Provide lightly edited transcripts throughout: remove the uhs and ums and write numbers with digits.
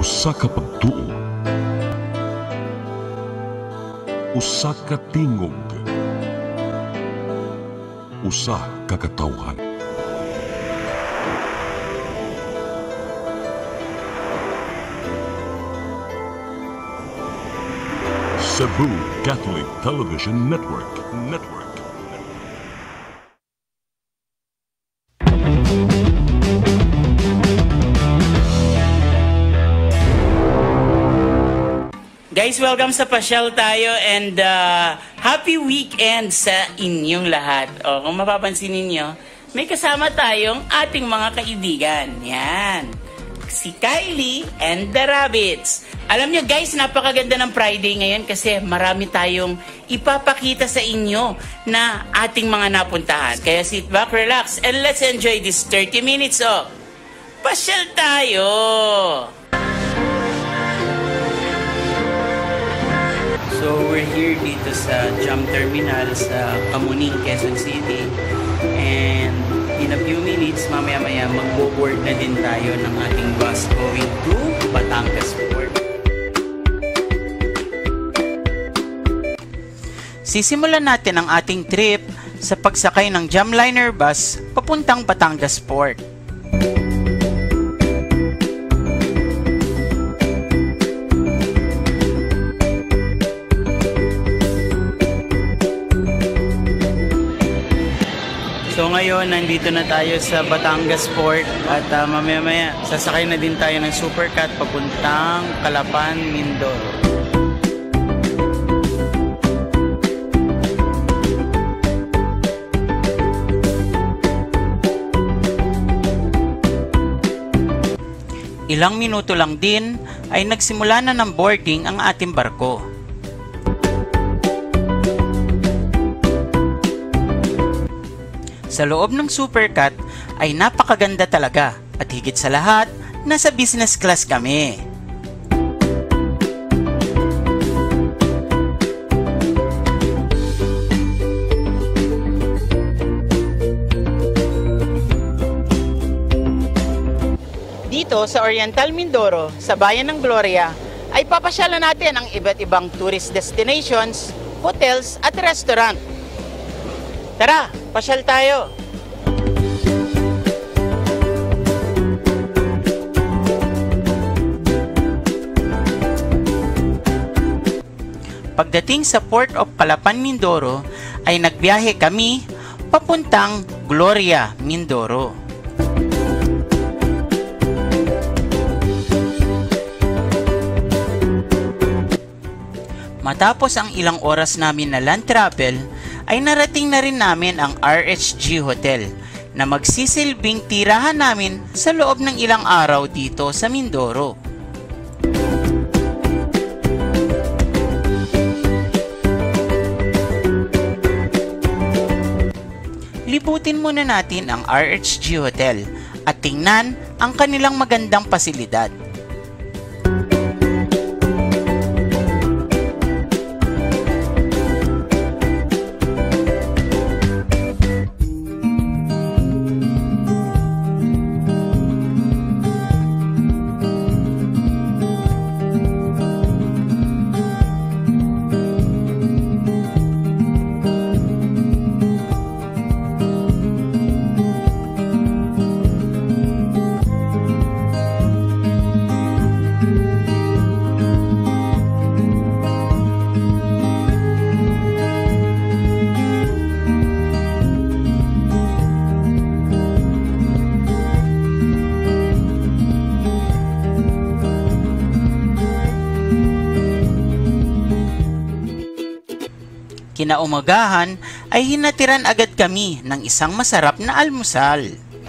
Usa ka pagtuo, usa ka tingog, usa ka katawhan. Cebu Catholic Television Network. Guys, welcome sa PASYAL tayo and happy weekend sa inyong lahat. O, kung mapapansin ninyo, may kasama tayong ating mga kaibigan. Yan. Si Kylie and the Rabbits. Alam nyo guys, napakaganda ng Friday ngayon kasi marami tayong ipapakita sa inyo na ating mga napuntahan. Kaya sit back, relax, and let's enjoy this 30 minutes of PASYAL tayo! So we're here dito sa Jam Terminal sa Kamuning, Quezon City. And in a few minutes, mamaya-maya magbo-board na din tayo ng ating bus going to Batangas Port. Sisimulan natin ang ating trip sa pagsakay ng Jamliner bus papuntang Batangas Port. So ngayon, nandito na tayo sa Batangas Port at mamaya-maya sasakay na din tayo ng Supercat papuntang Calapan, Mindoro. Ilang minuto lang din ay nagsimula na ng boarding ang ating barko. Sa loob ng Supercat ay napakaganda talaga at higit sa lahat, nasa business class kami. Dito sa Oriental Mindoro, sa Bayan ng Gloria, ay papasyalan natin ang iba't ibang tourist destinations, hotels at restaurant. Tara, pasyal tayo! Pagdating sa Port of Calapan, Mindoro, ay nagbiyahe kami papuntang Gloria, Mindoro. Matapos ang ilang oras namin na land travel, ay narating na rin namin ang RHG Hotel na magsisilbing tirahan namin sa loob ng ilang araw dito sa Mindoro. Libutin muna natin ang RHG Hotel at tingnan ang kanilang magandang pasilidad. Kinaumagahan ay hinatiran agad kami ng isang masarap na almusal.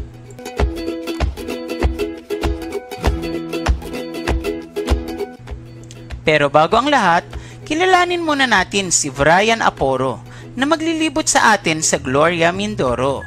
Pero bago ang lahat, kilalanin muna natin si Brian Aporo na maglilibot sa atin sa Gloria, Mindoro.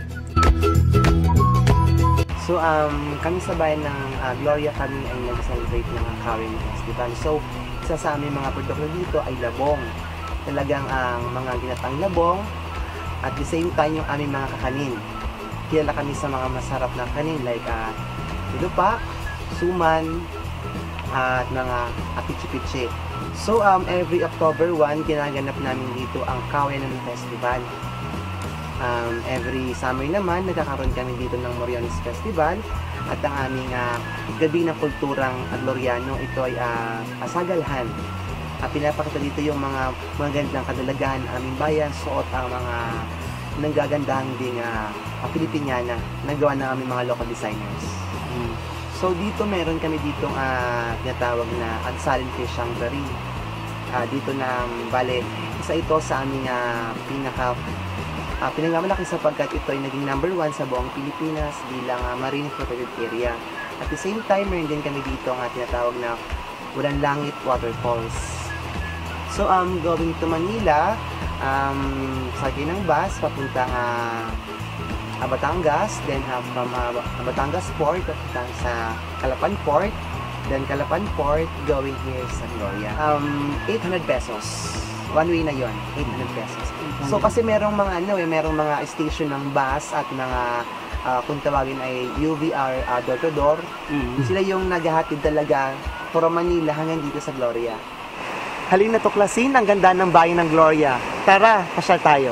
So kami sa bayan ng Gloria, kami ay nag-celebrate ng Kawin Festival. So isa sa aming mga produkto dito ay labong. Talagang ang mga ginatang labong at the same time yung aming mga kakanin. Kilala kami sa mga masarap na kanin like lupa, suman, at mga pichi-pichi. So every October 1, ginaganap namin dito ang Kawayan Festival. Every summer naman, nagkakaroon kami dito ng Moriones Festival at ang aming gabi ng kulturang Gloriano, ito ay pasagalhan. Pinapakita dito yung mga magandang kadalagan aming bayan, suot ang mga nanggagandang ding Pilipiniana na gawa ng aming mga local designers. So dito meron kami ditong tinatawag na Agsalin Fish Sanctuary. Dito na bale, isa ito sa aming pinangamalaki sapagkat ito ay naging number 1 sa buong Pilipinas bilang marine protected area. At the same time, meron din kami dito ang tinatawag na Walang Langit Waterfalls. So, going to Manila, sakay ng bus, papunta Batangas, then from Batangas Port, papunta sa Calapan Port, then Calapan Port, going here sa Gloria. 800 pesos. One way na yon, 800 pesos. So, kasi merong mga, merong mga station ng bus at mga, kung tawagin ay UVR, door-to-door. Sila yung naghahatid talaga from Manila hanggang dito sa Gloria. Halina tuklasin ang ganda ng bayan ng Gloria. Tara, pasyal tayo.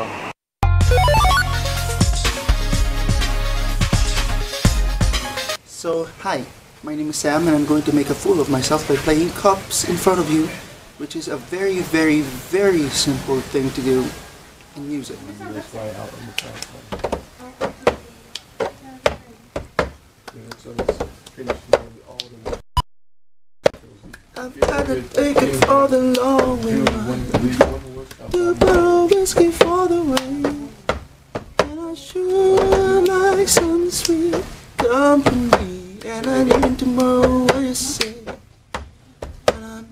So, hi, my name is Sam and I'm going to make a fool of myself by playing cups in front of you, which is a very, very, very simple thing to do in music. I've had to take it for the long way round. You brought whiskey for the rain, and I sure like some sweet company. And I need tomorrow what you say. When I'm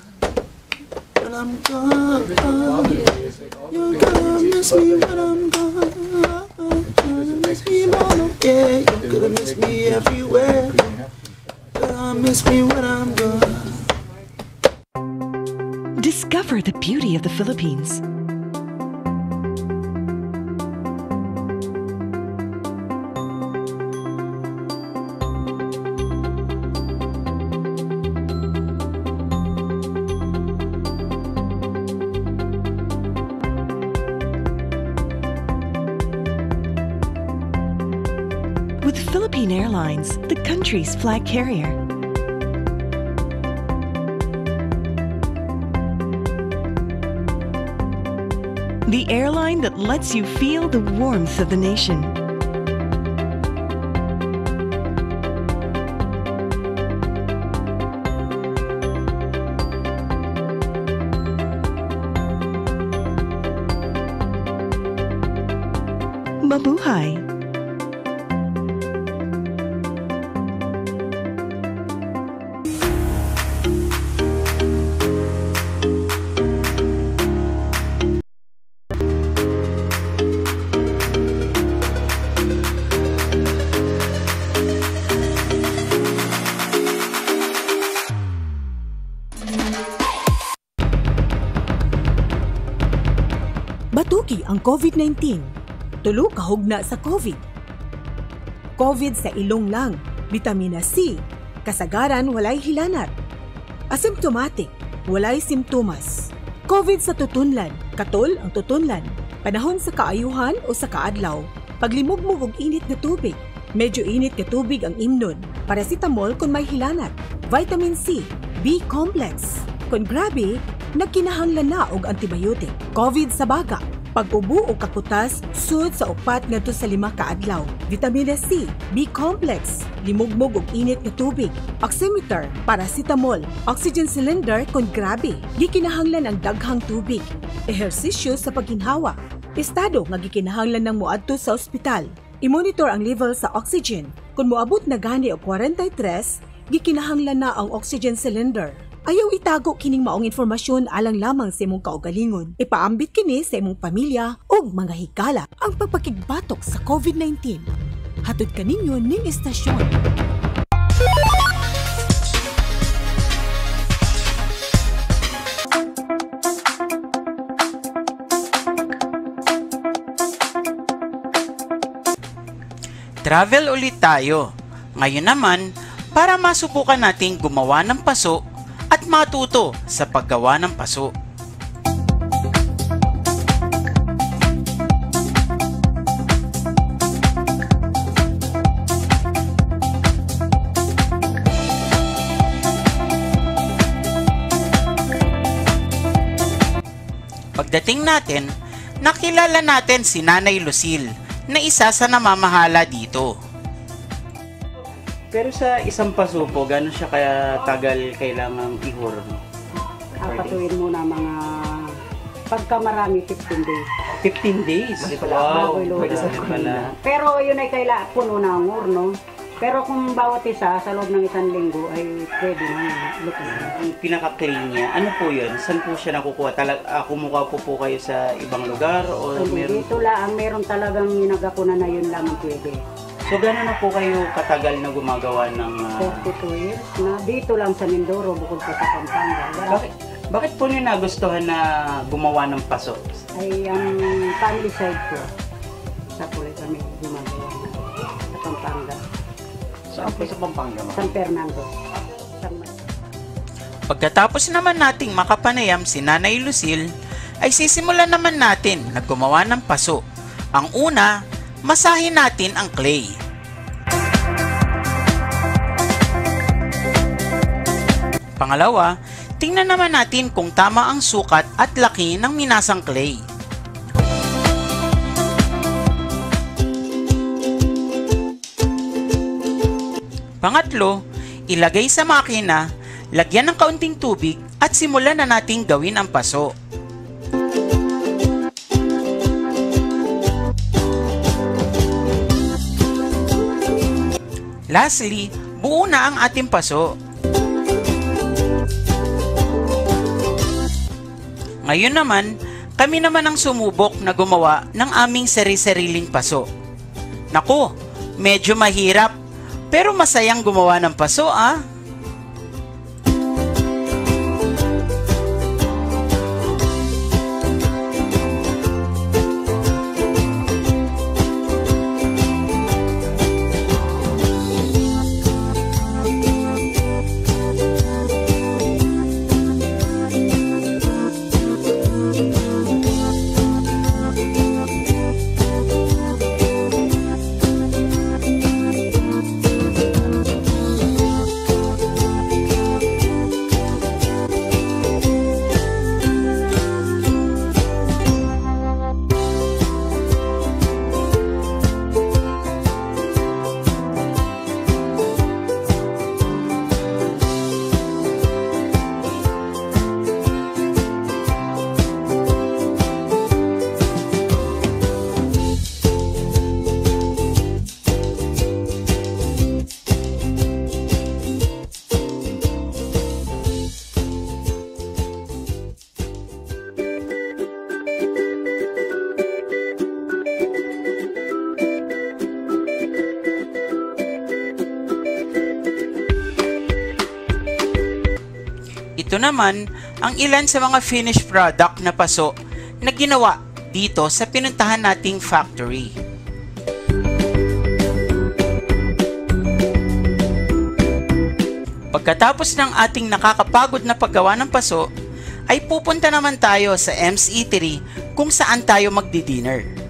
gone, you're gonna miss me when I'm gone. You're gonna miss me more, yeah. You're gonna miss me everywhere. You're gonna miss me when I'm gone. Discover the beauty of the Philippines. With Philippine Airlines, the country's flag carrier. The airline that lets you feel the warmth of the nation. Mabuhay! Batuki ang COVID-19. Tulo kahugna sa COVID. COVID sa ilong lang, vitamina C, kasagaran walay hilanat. Asymptomatic, walay simptomas. COVID sa tutunlan, katol ang tutunlan. Panahon sa kaayuhan o sa kaadlaw. Paglimugmog og init na tubig. Medyo init na tubig ang imnon. Paracetamol kung may hilanat. Vitamin C, B-complex. Kung grabe, nagkinahanglan na og antibiotic. COVID sa baga. Pag-ubo o kaputas, sud sa upat ngadto sa 5 ka adlaw. Vitamina C, B-complex, limugmog og init nga tubig, oximeter, paracetamol, oxygen cylinder kung grabe. Gikinahanglan ang daghang tubig, ehersisyo sa pagginhawa, estado nga gikinahanglan ng moadto sa ospital. I-monitor ang level sa oxygen. Kung moabot na gani og 43, gikinahanglan na ang oxygen cylinder. Ayaw itago kining maong informasyon alang lamang sa imong kaugalingon. Ipaambit kini sa imong pamilya o mga higala ang pagpakigbatok sa COVID-19. Hatod kaninyo ning istasyon. Travel ulit tayo. Ngayon naman, para masubukan nating gumawa ng paso at matuto sa paggawa ng paso. Pagdating natin, nakilala natin si Nanay Lucille na isa sa namamahala dito. Pero sa isang paso po, gano'n siya kaya tagal kailangang ihurong? Papatuin muna mga pagka marami 15 days. 15 days? Wow! Pero yun ay kailangan puno ng no? Pero kung bawat isa sa loob ng isang linggo ay pwede na luto. Ang pinaka-clean niya, ano po yun? Saan po siya nakukuha? Kumuha po kayo sa ibang lugar? O meron? Dito lang, meron talagang ginagapunan na yun lang ang pwede. So gano'n na po kayo katagal na gumagawa ng... 42 years na dito lang sa Mindoro bukod pa sa Pampanga. Bakit po niyo nagustuhan na gumawa ng paso? Ay ang family side ko. Sa kulay kami gumagawa sa Pampanga. Saan po sa Pampanga? San Fernando. Pagkatapos naman nating makapanayam si Nanay Lucille, ay sisimulan naman natin na gumawa ng paso. Ang una, masahin natin ang clay. Pangalawa, tingnan naman natin kung tama ang sukat at laki ng minasang clay. Pangatlo, ilagay sa makina, lagyan ng kaunting tubig at simulan na nating gawin ang paso. Lastly, buo na ang ating paso. Ngayon naman, kami naman ang sumubok na gumawa ng aming sari-sariling paso. Naku, medyo mahirap, pero masayang gumawa ng paso ah. Ito naman ang ilan sa mga finished product na paso na ginawa dito sa pinuntahan nating factory. Pagkatapos ng ating nakakapagod na paggawa ng paso, ay pupunta naman tayo sa M's Eatery kung saan tayo magdi-dinner.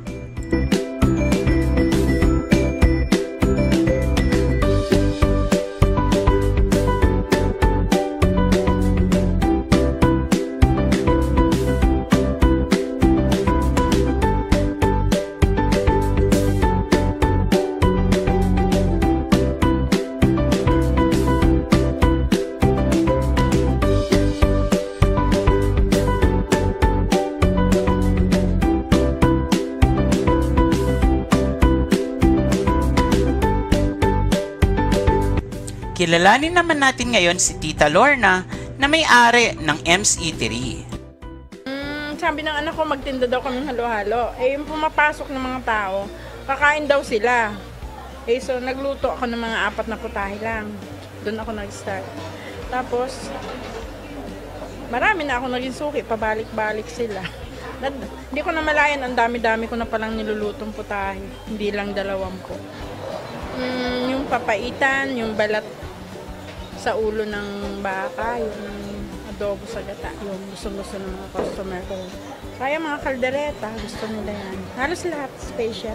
Kilalanin naman natin ngayon si Tita Lorna na may-ari ng M's Eatery. Sabi ng anak ko magtinda daw kami halo-halo. Yung pumapasok ng mga tao, kakain daw sila. So nagluto ako ng mga 4 na putahe lang. Doon ako nag-start. Tapos, marami na ako naging suki, pabalik-balik sila. Hindi ko na malayan, ang dami-dami ko na palang nilulutong putahe. Hindi lang 20. Yung papaitan, yung balat sa ulo ng baka, yung adobo sa gata, yung gusto-gusto ng mga customer ko. Kaya mga kaldereta, gusto nila yan. Halos lahat special.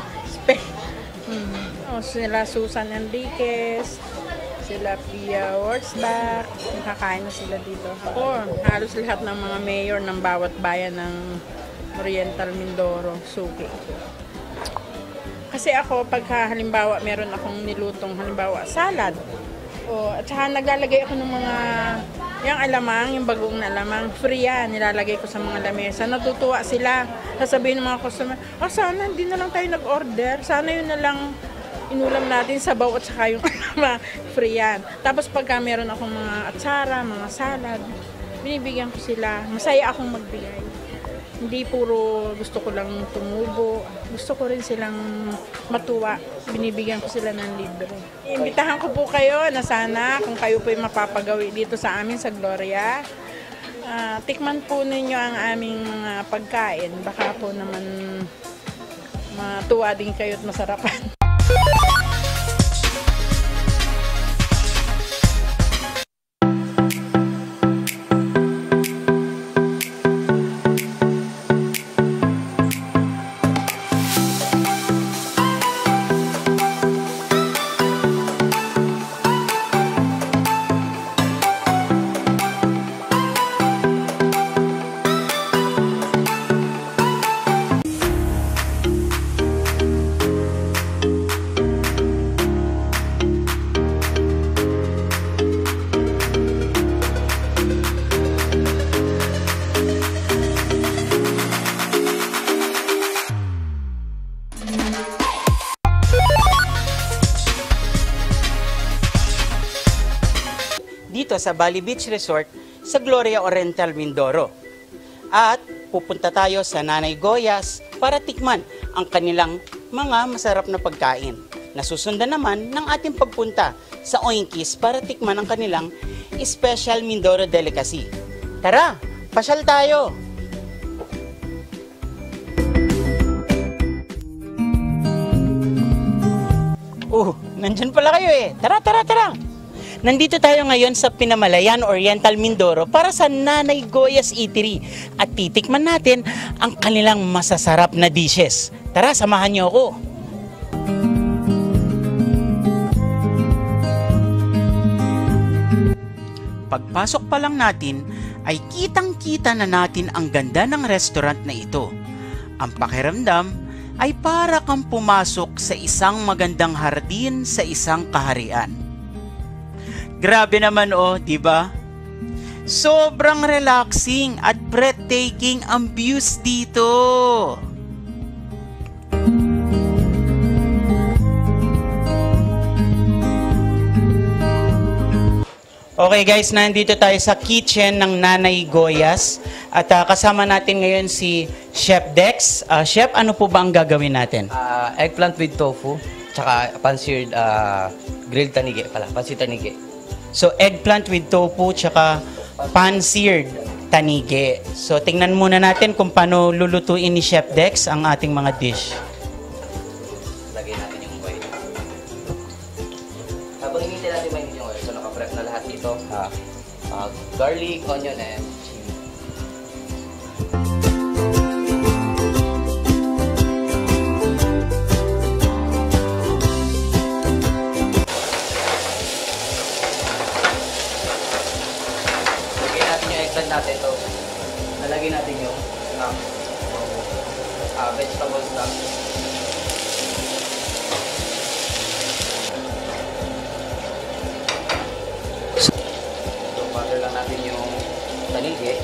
Sila Susan Enriquez, sila Pia Wurzbach, nakakain na sila dito. Ako, halos lahat ng mga mayor ng bawat bayan ng Oriental Mindoro, suki. Kasi ako, pagka halimbawa meron akong nilutong halimbawa salad, at saka naglalagay ako ng mga yung alamang, yung bagoong na alamang, free yan, nilalagay ko sa mga lamesa. Natutuwa sila. Sasabihin ng mga customer, sana hindi na lang tayo nag-order. Sana yun na lang inulam natin sabaw at saka yung free yan. Tapos pagka meron akong mga atsara, mga salad, binibigyan ko sila. Masaya akong magbigay. Hindi puro gusto ko lang tumubo. Gusto ko rin silang matuwa. Binibigyan ko sila ng libre. Imbitahan ko po kayo na sana kung kayo po ay mapapagawi dito sa amin sa Gloria, tikman po ninyo ang aming mga pagkain. Baka po naman matuwa din kayo at masarapan. Dito sa Bali Beach Resort sa Gloria Oriental Mindoro. At pupunta tayo sa Nanay Goyas para tikman ang kanilang mga masarap na pagkain. Nasusundan naman ng ating pagpunta sa Oinkies para tikman ang kanilang special Mindoro delicacy. Tara, pasyal tayo! Nandyan pala kayo eh. Tara! Nandito tayo ngayon sa Pinamalayan, Oriental Mindoro para sa Nanay Goyas Eatery at titikman natin ang kanilang masasarap na dishes. Tara, samahan niyo ako. Pagpasok pa lang natin ay kitang-kita na natin ang ganda ng restaurant na ito. Ang pakiramdam ay para kang pumasok sa isang magandang hardin sa isang kaharian. Grabe naman di ba? Sobrang relaxing at breathtaking ang views dito. Okay guys, nandito tayo sa kitchen ng Nanay Goyas at kasama natin ngayon si Chef Dex. Chef, ano po ba ang gagawin natin? Eggplant with tofu, tsaka pan-seared grilled tanige pala, pan-seared tanige. So, eggplant with tofu, tsaka pan-seared tanige. So, tingnan muna natin kung paano lulutuin ni Chef Dex ang ating mga dish. Lagay natin yung oil. Habang hinihintay natin mainit yung oil, so naka-prep na lahat dito. Garlic, onion, and chili. Natin to. Nalagay natin yung vegetables lang. So, butter lang natin yung tanige.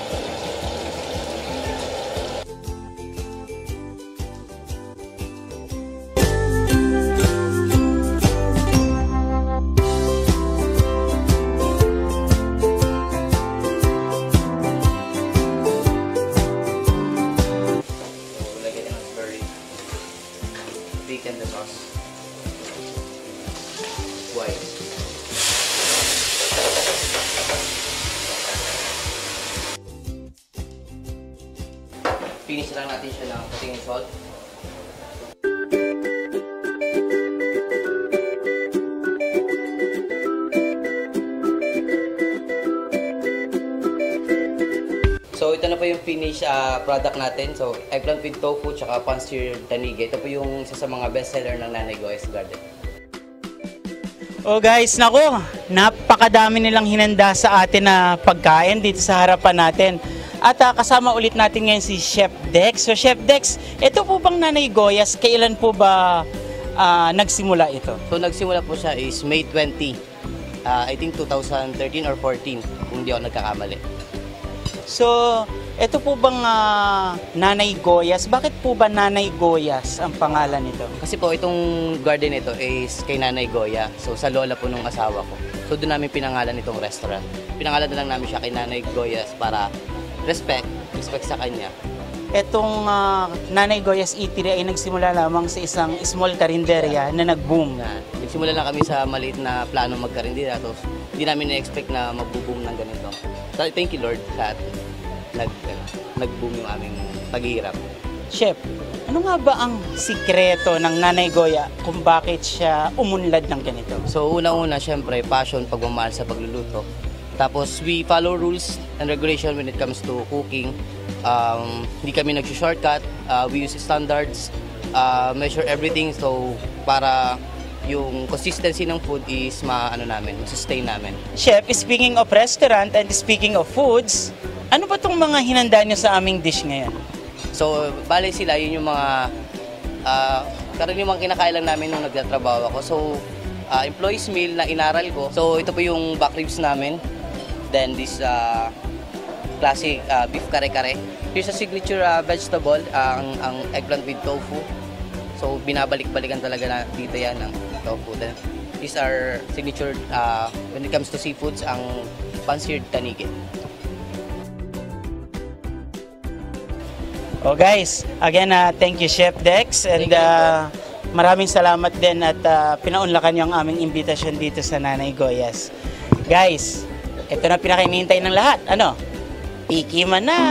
Thicken the sauce. White. Finish lang natin siya ng puting salt. So ito na po yung finished product natin. So eggplant with tofu tsaka pan-seared tanige. Ito po yung isa sa mga bestseller ng Nanay Goya's Garden. Oh guys, nako, napakadami nilang hinanda sa atin na pagkain dito sa harapan natin. At kasama ulit natin ngayon si Chef Dex. So Chef Dex, ito po bang Nanay Goya's, kailan po ba nagsimula ito? So nagsimula po siya is May 20, I think 2013 or 14 kung hindi ako nagkakamali. So, ito po bang Nanay Goya's? Bakit po ba Nanay Goya's ang pangalan nito? Kasi po itong garden nito is kay Nanay Goya. So sa lola po nung asawa ko. So doon namin pinangalan itong restaurant. Pinangalan na lang namin siya kay Nanay Goya's para respect sa kanya. Itong Nanay Goya's Eatery ay nagsimula lamang sa isang small karinderya na nag-boom. Nagsimula lang kami sa maliit na plano magkarinderya. Tapos hindi namin na-expect na mag-boom ng ganito. So, thank you Lord sa nag-boom yung aming paghihirap. Chef, ano nga ba ang sikreto ng Nanay Goya kung bakit siya umunlad ng ganito? So una-una, syempre, passion, pagmamahal sa pagluluto. Tapos we follow rules and regulation when it comes to cooking. Hindi kami nag-shortcut. We use standards, measure everything. So para yung consistency ng food is sustain namin. Chef, speaking of restaurant and speaking of foods, ano ba itong mga hinanda niyo sa aming dish ngayon? So, bale sila, yun yung mga karaniwang kinakain lang namin nung nagtatrabaho ako. So, employees meal na inaral ko. So, ito po yung back ribs namin. Then, this classic beef kare-kare. Here's a signature vegetable, ang eggplant with tofu. So, binabalik-balikan talaga dito yan ng tofu. Then, these are signature, when it comes to seafoods, ang pan-seared tanige. Oh guys, again, thank you Chef Dex, and maraming salamat din at pinaunlakan niyo ang aming imbitasyon dito sa Nanay Goya's. Guys, ito na pinakainihintay ng lahat. Ano? Tikiman na!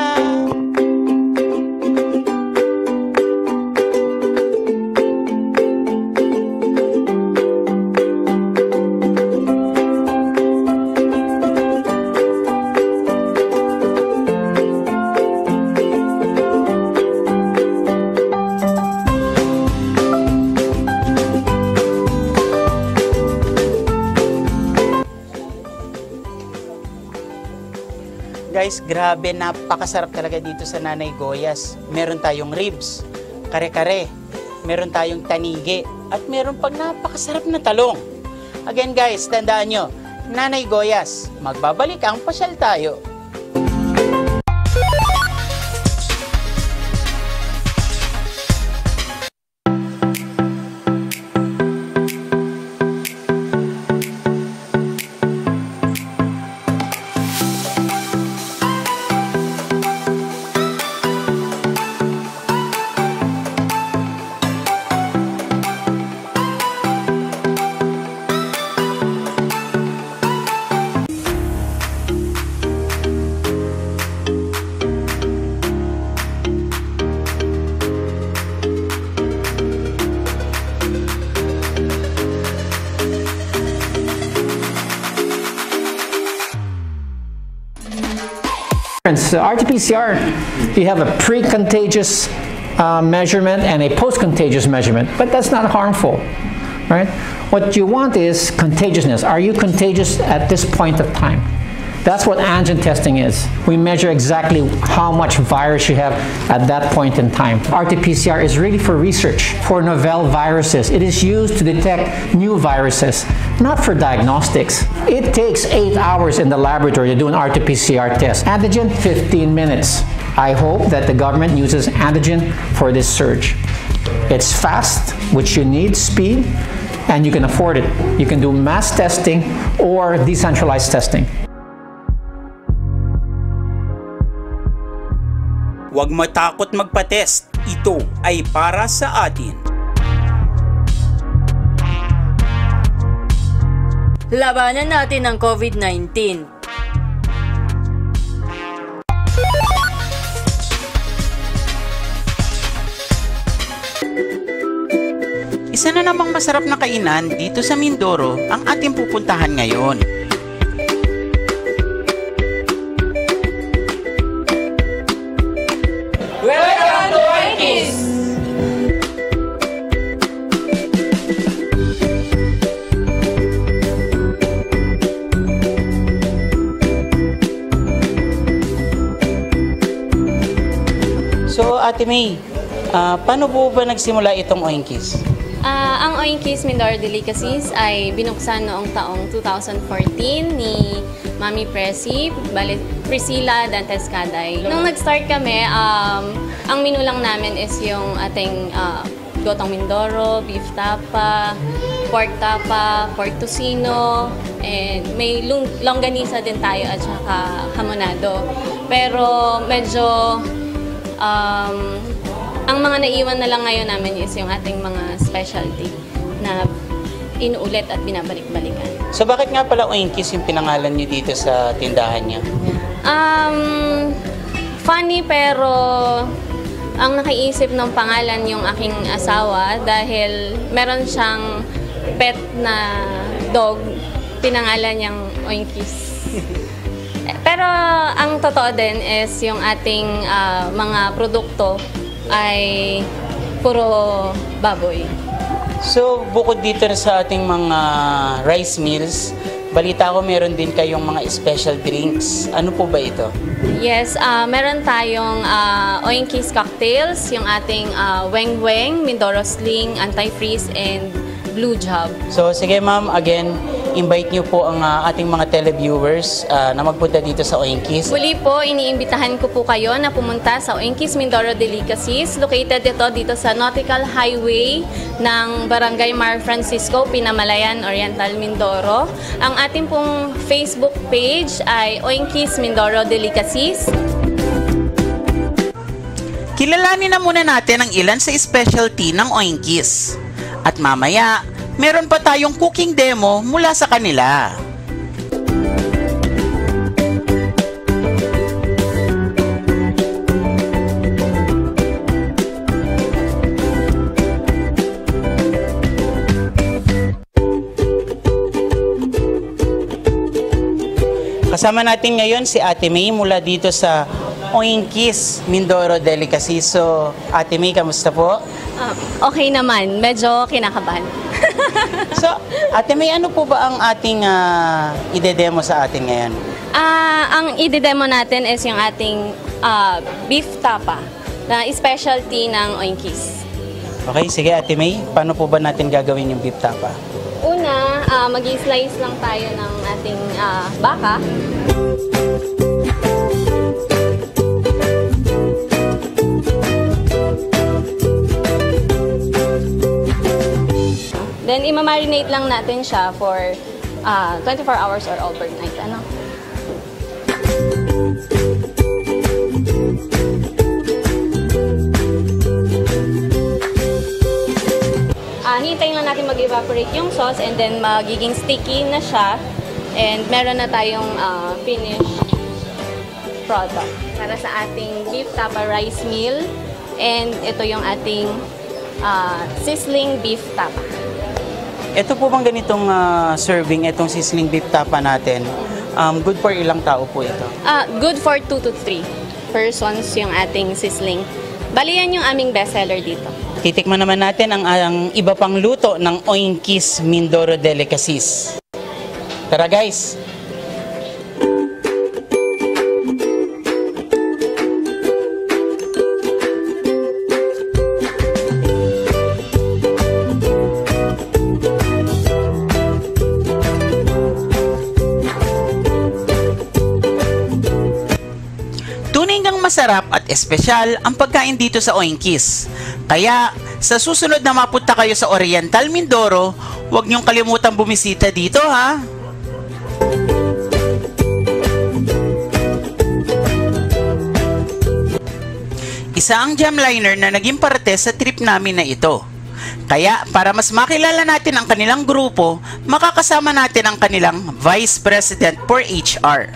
Guys, grabe, napakasarap talaga dito sa Nanay Goya's. Meron tayong ribs, kare-kare, meron tayong tanige, at meron pang napakasarap na talong. Again guys, tandaan nyo, Nanay Goya's, magbabalik ang pasyal tayo. RT-PCR, you have a pre-contagious measurement and a post-contagious measurement, but that's not harmful, right? What you want is contagiousness. Are you contagious at this point of time? That's what antigen testing is. We measure exactly how much virus you have at that point in time. RT-PCR is really for research, for novel viruses. It is used to detect new viruses, not for diagnostics. It takes 8 hours in the laboratory to do an RT-PCR test. Antigen, 15 minutes. I hope that the government uses antigen for this surge. It's fast, which you need, speed, and you can afford it. You can do mass testing or decentralized testing. Huwag matakot magpa-test. Ito ay para sa atin. Labanan natin ang COVID-19. Isa na namang masarap na kainan dito sa Mindoro ang ating pupuntahan ngayon. Ate May, paano po ba nagsimula itong Oinkies? Ang Oinkies Mindoro Delicacies ay binuksan noong taong 2014 ni Mami Presi, Priscilla Dantes Caday. Nung nag-start kami, ang menu lang namin is yung ating gotong Mindoro, beef tapa, pork tocino, and may longganisa din tayo at saka hamonado. Pero medyo ang mga naiwan na lang ngayon namin is yung ating mga specialty na inuulit at binabalik-balikan. So bakit nga pala Oinkies yung pinangalan niyo dito sa tindahan niyo? Funny pero ang nakaisip ng pangalan yung aking asawa dahil meron siyang pet na dog, pinangalan niyang Oinkies. Pero ang totoo din is yung ating mga produkto ay puro baboy. So, bukod dito sa ating mga rice meals, balita ko meron din kayong mga special drinks. Ano po ba ito? Yes, meron tayong Oinkies cocktails, yung ating Weng Weng, Mindoro Sling, Anti-Freeze, and Blue Job. So, sige ma'am, again, invite niyo po ang ating mga televiewers na magpunta dito sa Oinkies. Muli po, iniimbitahan ko po kayo na pumunta sa Oinkies Mindoro Delicacies. Located dito sa Nautical Highway ng Barangay Mar Francisco, Pinamalayan, Oriental, Mindoro. Ang ating pong Facebook page ay Oinkies Mindoro Delicacies. Kilalanin na muna natin ang ilan sa specialty ng Oinkies. At mamaya, meron pa tayong cooking demo mula sa kanila. Kasama natin ngayon si Ate May mula dito sa Oinkies Mindoro Delicacies. So, Ate May, kamusta po? Okay naman, medyo kinakabahan. So, Ate May, ano po ba ang ating ide-demo sa atin ngayon? Ang ide-demo natin is yung ating beef tapa na specialty ng Oinkies. Okay, sige Ate May, paano po ba natin gagawin yung beef tapa? Una, mag-slice lang tayo ng ating baka. Then, imamarinate lang natin siya for 24 hours or overnight. Ano? Hintayin lang natin mag-evaporate yung sauce and then magiging sticky na siya. And meron na tayong finished product para sa ating beef tapa rice meal. And ito yung ating sizzling beef tapa. Ito po bang ganitong serving, itong sizzling beef tapa natin, good for ilang tao po ito? Good for 2 to 3 persons yung ating sizzling. Bali yan yung aming bestseller dito. Titikman naman natin ang iba pang luto ng Oinkies Mindoro Delicacies. Tara guys! Masarap at espesyal ang pagkain dito sa Oinkies. Kaya, sa susunod na mapunta kayo sa Oriental Mindoro, huwag niyong kalimutang bumisita dito ha! Isa ang jamliner na naging parte sa trip namin na ito. Kaya, para mas makilala natin ang kanilang grupo, makakasama natin ang kanilang Vice President for HR.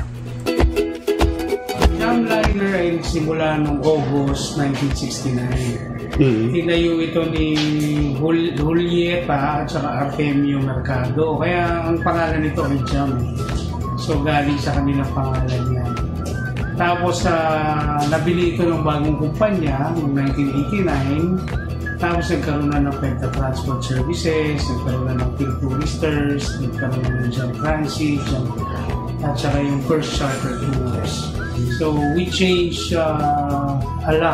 Jamliner ay nagsimula noong August 1969. Tinayo ito ni Julieta at saka Artemio Mercado. Kaya ang pangalan nito ay Jam. So galing sa kanilang pangalan yan. Tapos nabili ito ng bagong kumpanya noong 1989. Tapos nagkaroon na ng Penta Transport Services, nagkaroon na ng Phil Touristers, nagkaroon na ng Jam Transit, at saka yung First Charter Tours. So we changed a lot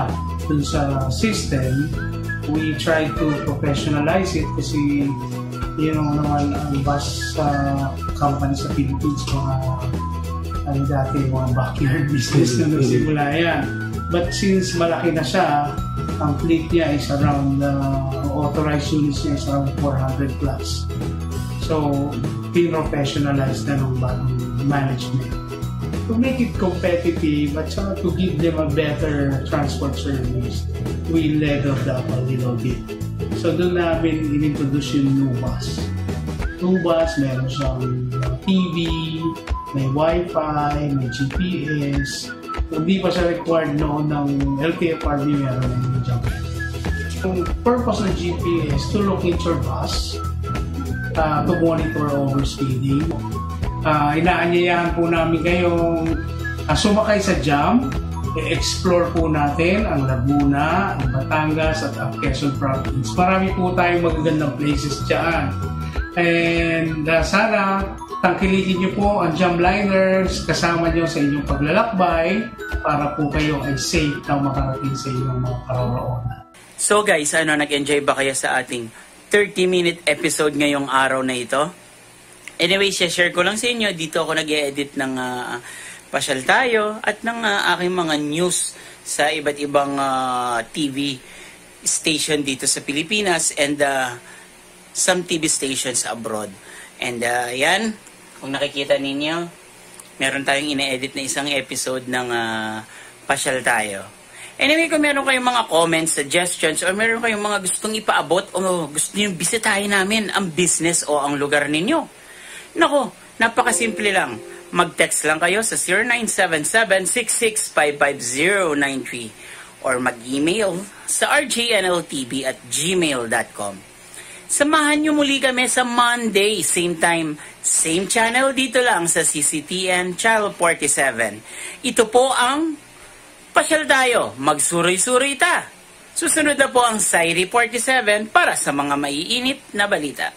dun sa system, we try to professionalize it kasi naman ang bus company sa Philippines, dati mga backyard business na nagsimula yan. But since malaki na siya, ang fleet niya is around, authorized units niya is around 400 plus. So, professionalize na ng bagong management. To make it competitive at saka to give them a better transport service, we leveled up a little bit. So doon namin in-introduce yung new bus. New bus, meron siyang TV, may Wi-Fi, may GPS. Hindi pa siya required noon ng LTFRB, meron na yung jump. Yung purpose ng GPS to locate your bus, to monitor overspeeding. Inaanyayahan po namin kayong sumakay sa jam, i-explore po natin ang Laguna, ang Batangas at ang Quezon Province. Marami po tayong magagandang places dyan. And sana tangkilikin niyo po ang jamliners kasama niyo sa inyong paglalakbay para po kayo ay safe na makarating sa inyong mga karoroonan. So guys, nag-enjoy ba kayo sa ating 30-minute episode ngayong araw na ito? Anyway, share ko lang sa inyo. Dito ako nag-e-edit ng Pasyal Tayo at ng aking mga news sa iba't ibang TV station dito sa Pilipinas and some TV stations abroad. And yan, kung nakikita ninyo, meron tayong ine-edit na isang episode ng Pasyal Tayo. Anyway, kung meron kayong mga comments, suggestions, or meron kayong mga gustong ipaabot o gusto nyo bisitahin namin ang business o ang lugar ninyo, nako, napakasimple lang. Mag-text lang kayo sa 0977-6655-093 or mag-email sa rjnltv@gmail.com. Samahan nyo muli kami sa Monday, same time, same channel dito lang sa CCTN Channel 47. Ito po ang Pasyal Tayo, magsuroy-suroy ta. Susunod na po ang Sairi 47 para sa mga maiinit na balita.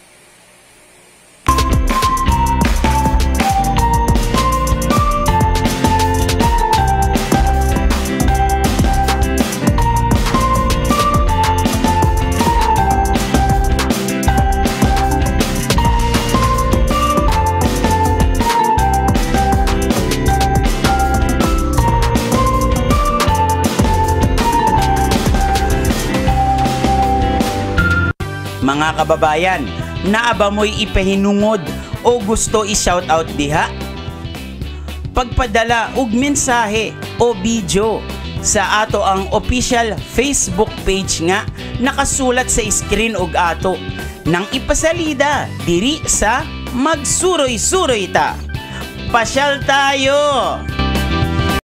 Mga kababayan, naaba mo'y ipahinungod o gusto i-shoutout diha? Pagpadala og mensahe o video sa ato ang official Facebook page nga nakasulat sa screen og ato nang ipasalida diri sa Magsuroy-suroy ta. Pasyal tayo!